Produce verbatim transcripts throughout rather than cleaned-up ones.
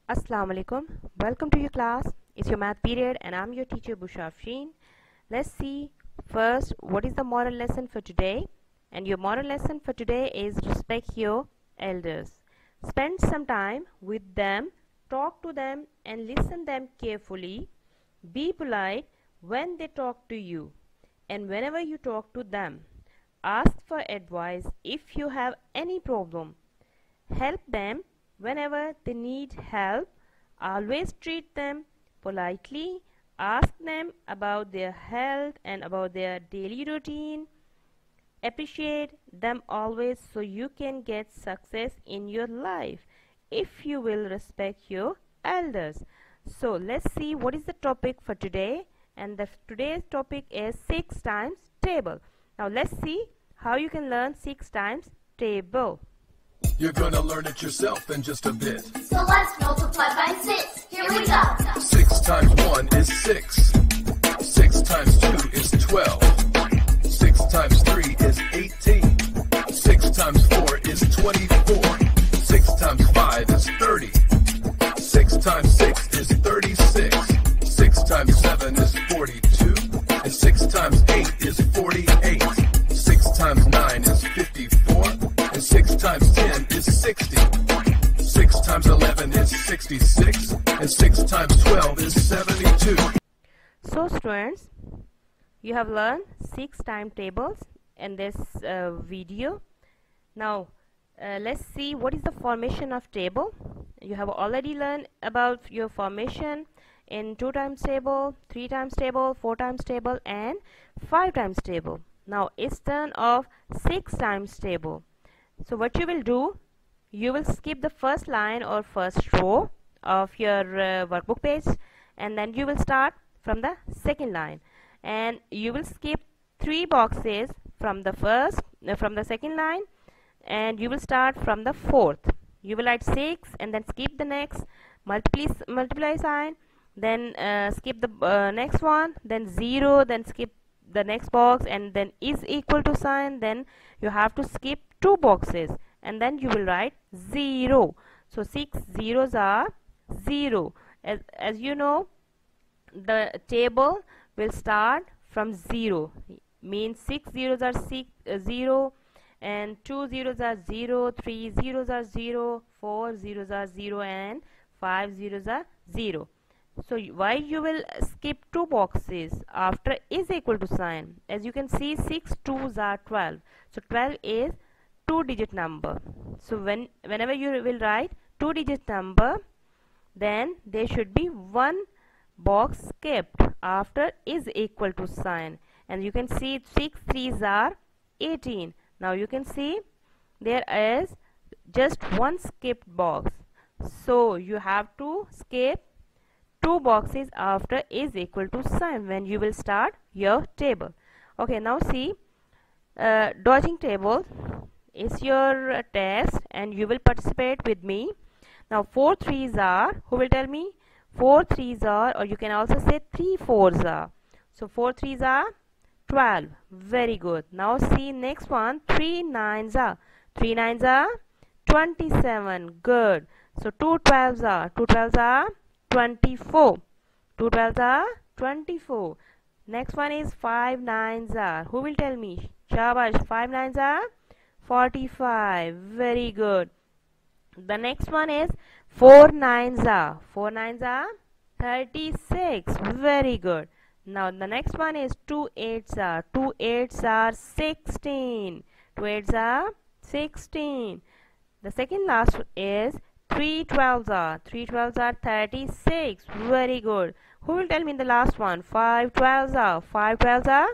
Assalamu alaikum. Welcome to your class. It's your math period and I'm your teacher Busha Afreen. Let's see first what is the moral lesson for today. And your moral lesson for today is respect your elders. Spend some time with them, talk to them and listen them carefully. Be polite when they talk to you and whenever you talk to them. Ask for advice if you have any problem. Help them whenever they need help. Always treat them politely. Ask them about their health and about their daily routine. Appreciate them always so you can get success in your life if you will respect your elders. So let's see what is the topic for today, and the today's topic is six times table. Now let's see how you can learn six times table. You're gonna learn it yourself in just a bit. So let's multiply by six. Here we go. Six times one is six. Six times two is twelve. Six times three is eighteen. Six times four is twenty-four. Six times five is thirty. Six times six is thirty-six. Six times seven is forty-two. And six times eight is forty-eight. Six times nine is fifty-four. And six times ten is sixty. Six times eleven is sixty-six. And six times twelve is seventy-two. So students, you have learned six timetables in this uh, video. Now uh, let's see what is the formation of table. You have already learned about your formation in two times table, three times table, four times table and five times table. Now it's turn of six times table. So what you will do, you will skip the first line or first row of your uh, workbook page, and then you will start from the second line, and you will skip three boxes from the first uh, from the second line, and you will start from the fourth. You will write six and then skip the next multiply multiply sign, then uh, skip the uh, next one, then zero, then skip the next box, and then is equal to sign, then you have to skip two boxes and then you will write zero. So six zeros are zero. As, as you know, the table will start from zero, means six zeros are six, uh, zero, and two zeros are zero, three zeros are zero, four zeros are zero, and five zeros are zero. So why you will skip two boxes after is equal to sign? As you can see, six twos are twelve. So twelve is two digit number. So when whenever you will write two digit number, then there should be one box skipped after is equal to sign. And you can see six threes are eighteen. Now you can see there is just one skipped box. So you have to skip two boxes after is equal to sign when you will start your table. Okay, now see, uh, dodging table is your uh, test and you will participate with me. Now four threes are, who will tell me? Four threes are, or you can also say three fours are. So four threes are twelve. Very good. Now see next one, three nines are. Three nines are twenty-seven. Good. So two twelves are. Two twelves are twenty-four. Two twelves are twenty-four. Next one is five nines are. Who will tell me? Shabash. Five nines are forty-five. Very good. The next one is four nines are. Four nines are thirty-six. Very good. Now the next one is two eights are. Two eights are sixteen. Two eights are sixteen. The second last is three twelves are. Three twelves are thirty-six. Very good. Who will tell me the last one? Five twelves are. Five twelves are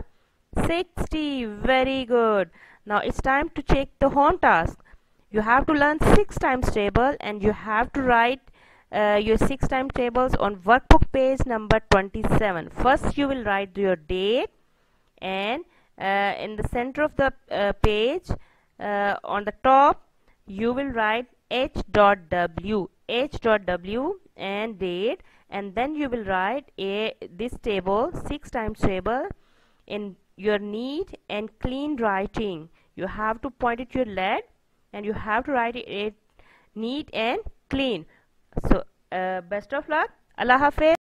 sixty. Very good. Now it's time to check the home task. You have to learn six times table and you have to write uh, your six times tables on workbook page number twenty-seven. First you will write your date, and uh, in the center of the uh, page uh, on the top you will write H dot W, H dot W and date, and then you will write a this table, six times table, in your neat and clean writing. You have to point at your lead and you have to write it neat and clean. So best of luck. Allah Hafiz.